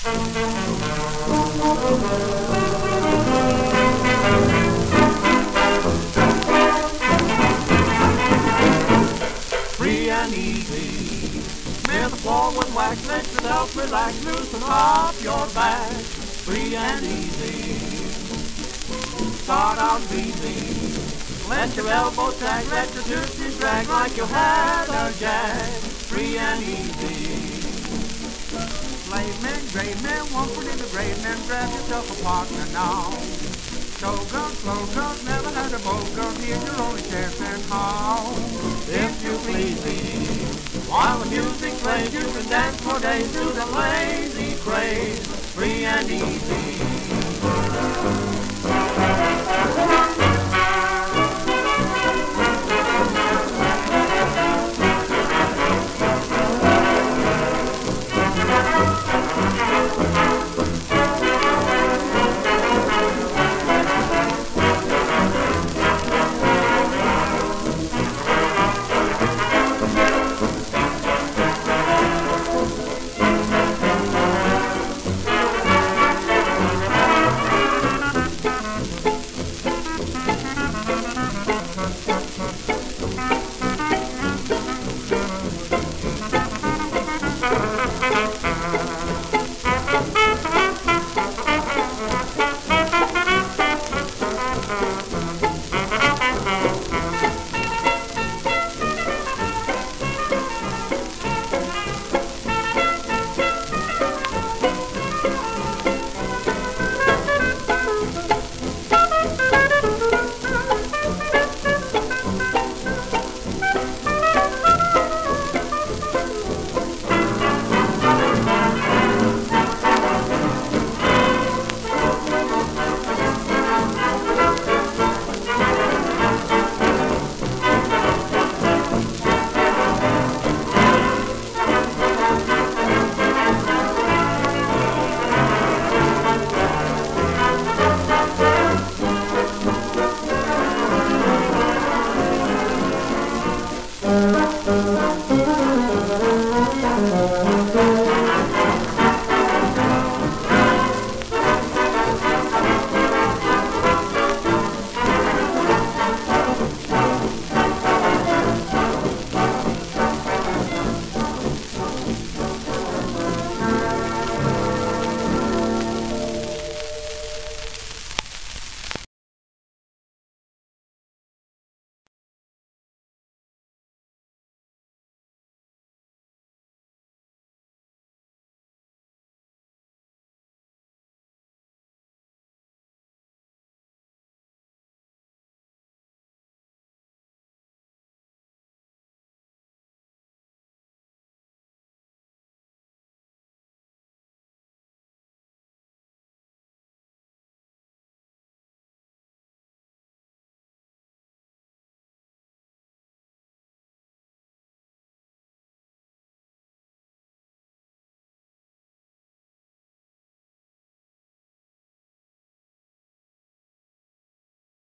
Free and easy, near the floor with wax, let yourself relax, loosen up your back. Free and easy, start out easy, let your elbow sag, let your tootsie drag like you had a jag. Free and easy. Slave men, grave men, one foot in the grave men, grab yourself a partner now. Shogun, slow guns, never had a bow gun, here's your only chance and how. If you please me, while the music plays, you can dance for days to the lazy craze. Free and easy.